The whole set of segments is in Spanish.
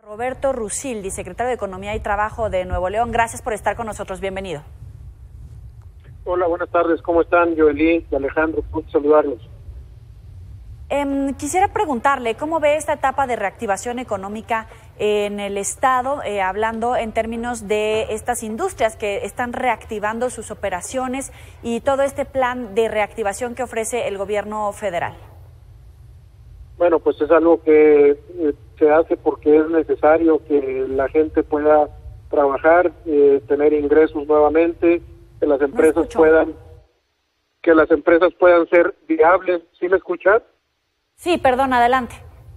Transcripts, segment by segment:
Roberto Rusildi, secretario de Economía y Trabajo de Nuevo León. Gracias por estar con nosotros. Bienvenido. Hola, buenas tardes. ¿Cómo están, Joelí y Alejandro? Gusto saludarlos. Quisiera preguntarle, ¿cómo ve esta etapa de reactivación económica en el Estado, hablando en términos de estas industrias que están reactivando sus operaciones y todo este plan de reactivación que ofrece el gobierno federal? Bueno, pues es algo que se hace porque es necesario que la gente pueda trabajar, tener ingresos nuevamente, que las empresas puedan ser viables. ¿Sí me escuchas? Sí, perdón, adelante.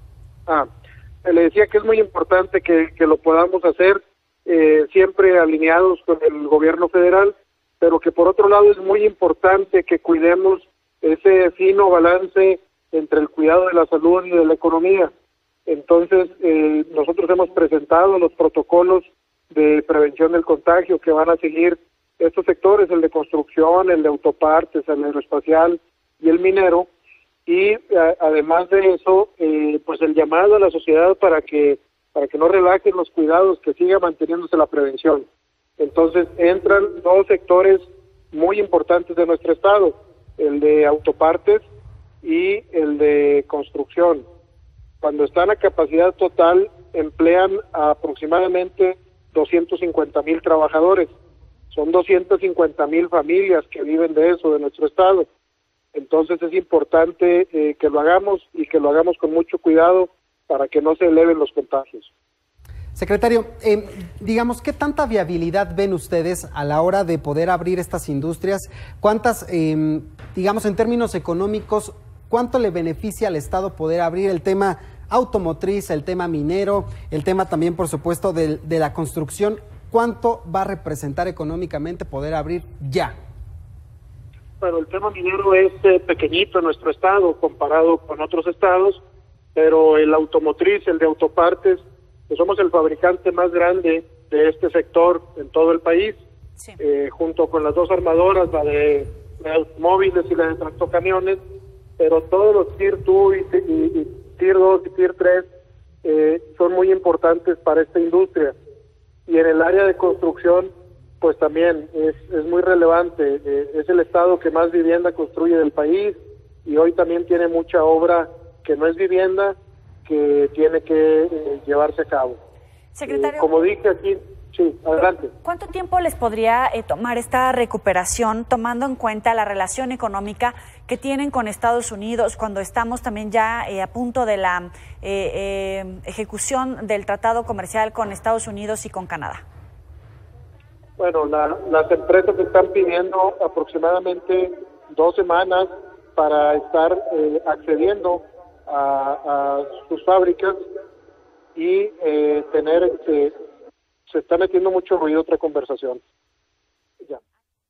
Le decía que es muy importante que lo podamos hacer siempre alineados con el gobierno federal, pero que por otro lado es muy importante que cuidemos ese fino balance entre el cuidado de la salud y de la economía. Entonces, nosotros hemos presentado los protocolos de prevención del contagio que van a seguir estos sectores, el de construcción, el de autopartes, el aeroespacial y el minero, y además de eso, pues el llamado a la sociedad para que no relajen los cuidados, que siga manteniéndose la prevención. Entonces entran dos sectores muy importantes de nuestro estado, el de autopartes y el de construcción. Cuando están a capacidad total, emplean a aproximadamente 250,000 trabajadores. Son 250,000 familias que viven de eso, de nuestro estado. Entonces es importante que lo hagamos y que lo hagamos con mucho cuidado para que no se eleven los contagios. Secretario, digamos, ¿qué tanta viabilidad ven ustedes a la hora de poder abrir estas industrias? ¿Cuántas, digamos, en términos económicos, cuánto le beneficia al Estado poder abrir el tema automotriz, el tema minero, el tema también, por supuesto, de la construcción? ¿Cuánto va a representar económicamente poder abrir ya? Bueno, el tema minero es pequeñito en nuestro estado comparado con otros estados, pero el automotriz, el de autopartes, pues somos el fabricante más grande de este sector en todo el país, sí. Junto con las dos armadoras, la de automóviles y la de tractocamiones, pero todos los Tier 2 y Tier 2 y Tier 3 son muy importantes para esta industria. Y en el área de construcción, pues también es muy relevante. Es el estado que más vivienda construye del país y hoy también tiene mucha obra que no es vivienda, que tiene que llevarse a cabo. Secretario, como dije aquí, sí, adelante. ¿Cuánto tiempo les podría tomar esta recuperación, tomando en cuenta la relación económica que tienen con Estados Unidos, cuando estamos también ya a punto de la ejecución del tratado comercial con Estados Unidos y con Canadá? Bueno, las empresas están pidiendo aproximadamente 2 semanas para estar accediendo a sus fábricas y se está metiendo mucho ruido otra conversación. Ya.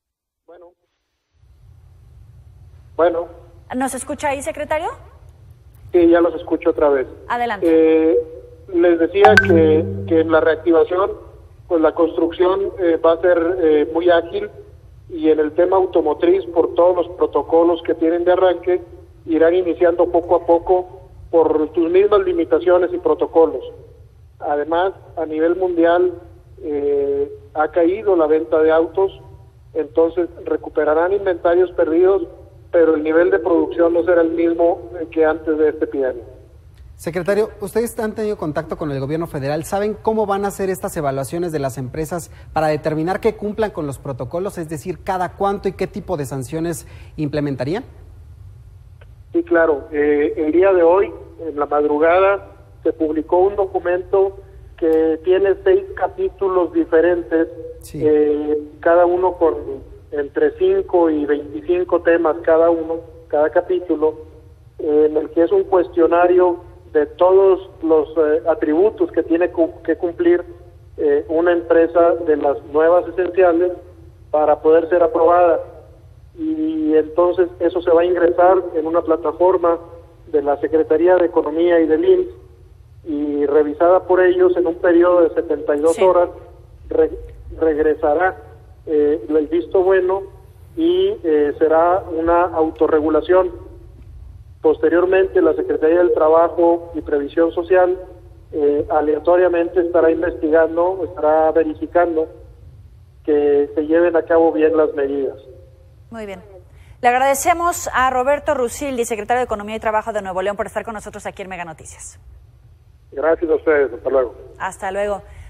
Bueno. ¿Nos escucha ahí, secretario? Sí, ya los escucho otra vez. Adelante. Les decía que en la reactivación, pues la construcción va a ser muy ágil, y en el tema automotriz, por todos los protocolos que tienen de arranque, irán iniciando poco a poco por sus mismas limitaciones y protocolos. Además, a nivel mundial ha caído la venta de autos, entonces recuperarán inventarios perdidos, pero el nivel de producción no será el mismo que antes de esta epidemia. Secretario, ¿ustedes han tenido contacto con el gobierno federal? ¿Saben cómo van a hacer estas evaluaciones de las empresas para determinar que cumplan con los protocolos? Es decir, ¿cada cuánto y qué tipo de sanciones implementarían? Sí, claro. El día de hoy, en la madrugada, se publicó un documento que tiene 6 capítulos diferentes, sí. Cada uno con entre 5 y 25 temas cada capítulo, en el que es un cuestionario de todos los atributos que tiene que cumplir una empresa de las nuevas esenciales para poder ser aprobada. Y entonces eso se va a ingresar en una plataforma de la Secretaría de Economía y del IMSS, y revisada por ellos en un periodo de 72 sí. horas, regresará el visto bueno y será una autorregulación. Posteriormente, la Secretaría del Trabajo y Previsión Social aleatoriamente estará investigando, estará verificando que se lleven a cabo bien las medidas. Muy bien. Le agradecemos a Roberto Rusildi, secretario de Economía y Trabajo de Nuevo León, por estar con nosotros aquí en Mega Noticias. Gracias a ustedes. Hasta luego. Hasta luego.